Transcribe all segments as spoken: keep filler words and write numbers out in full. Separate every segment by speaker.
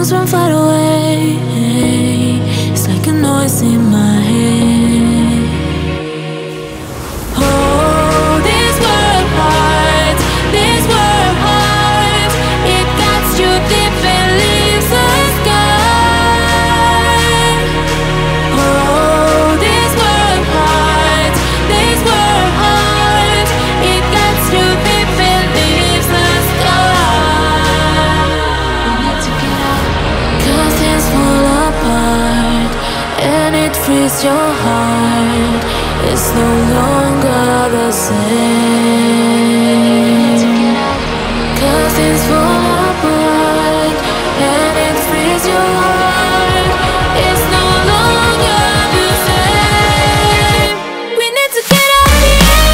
Speaker 1: comes from far away. It's like a noise in my head. Oh, this world heart, this world heart, it cuts you deep and leaves the sky. Oh, this world heart, this world heart, it cuts you deep and leaves the sky. We need to get out, 'cause things fall apart and it frees your heart. It's no longer the same. 'Cause things fall apart and it frees your heart. It's no longer the same. We need to get out of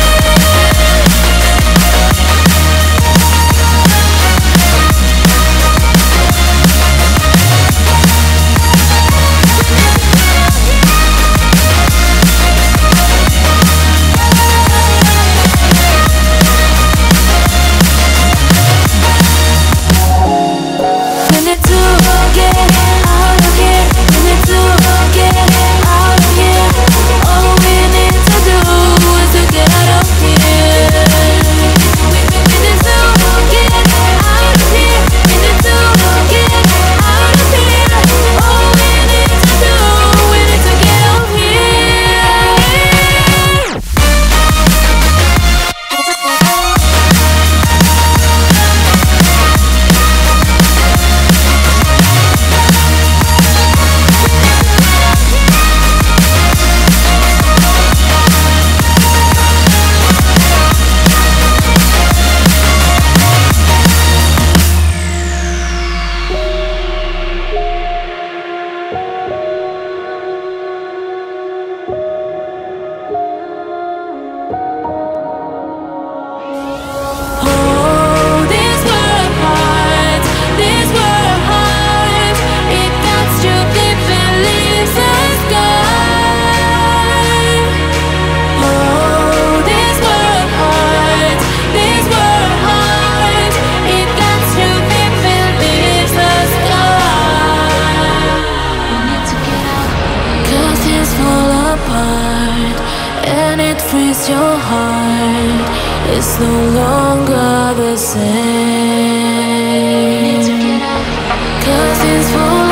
Speaker 1: frees your heart. It's no longer the same. 'Cause it's full